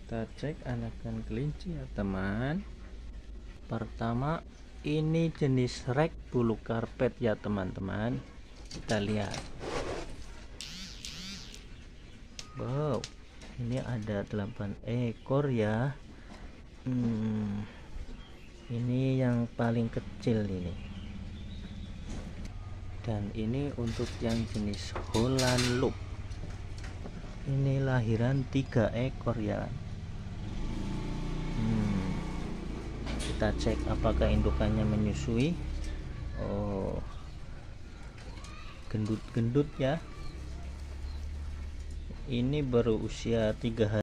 Kita cek anakan kelinci ya teman. Pertama, ini jenis rek bulu karpet ya teman-teman. Kita lihat. Wow, ini ada 8 ekor ya. Ini yang paling kecil ini. Dan ini untuk yang jenis Holland Loop. Ini lahiran 3 ekor ya. Kita cek apakah indukannya menyusui. Oh, gendut-gendut ya. Ini baru usia 3 hari.